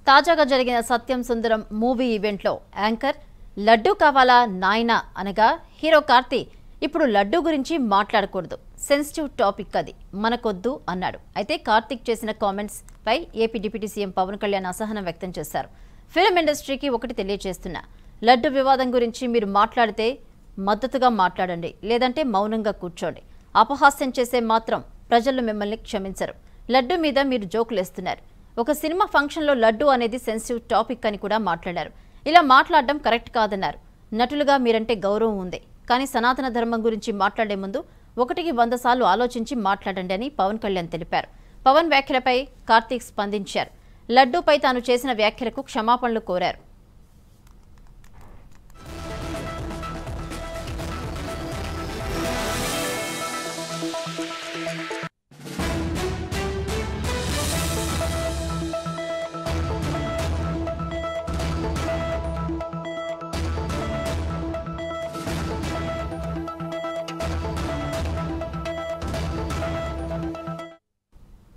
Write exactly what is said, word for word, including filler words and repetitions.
తాజాగా జరిగిన సత్యం సుందరం మూవీ ఈవెంట్లో యాంకర్ లడ్డు కావాలా నాయనా అనగా హీరో కార్తీ ఇప్పుడు లడ్డు గురించి మాట్లాడకూడదు, సెన్సిటివ్ టాపిక్ అది, మనకొద్దు అన్నాడు. అయితే కార్తీక్ చేసిన కామెంట్స్ పై AP deputy CM Pawan Kalyan అసహనం వ్యక్తం చేశారు. ఫిల్మ్ ఇండస్ట్రీకి ఒకటి తెలియజేస్తున్నా, లడ్డు వివాదం గురించి మీరు మాట్లాడితే మద్దతుగా మాట్లాడండి, లేదంటే మౌనంగా కూర్చోండి. అపహాస్యం చేసే మాత్రం ప్రజలు మిమ్మల్ని క్షమించరు. లడ్డు మీద మీరు జోకులేస్తున్నారు. ఒక సినిమా ఫంక్షన్లో లడ్డు అనేది సెన్సిటివ్ టాపిక్ అని కూడా మాట్లాడారు. ఇలా మాట్లాడడం కరెక్ట్ కాదన్నారు. నటులుగా మీరంటే గౌరవం ఉంది, కానీ సనాతన ధర్మం గురించి మాట్లాడే ముందు ఒకటికి వంద సార్లు ఆలోచించి మాట్లాడండి అని పవన్ కళ్యాణ్ తెలిపారు. పవన్ వ్యాఖ్యలపై కార్తీక్ స్పందించారు. లడ్డూపై తాను చేసిన వ్యాఖ్యలకు క్షమాపణలు కోరారు.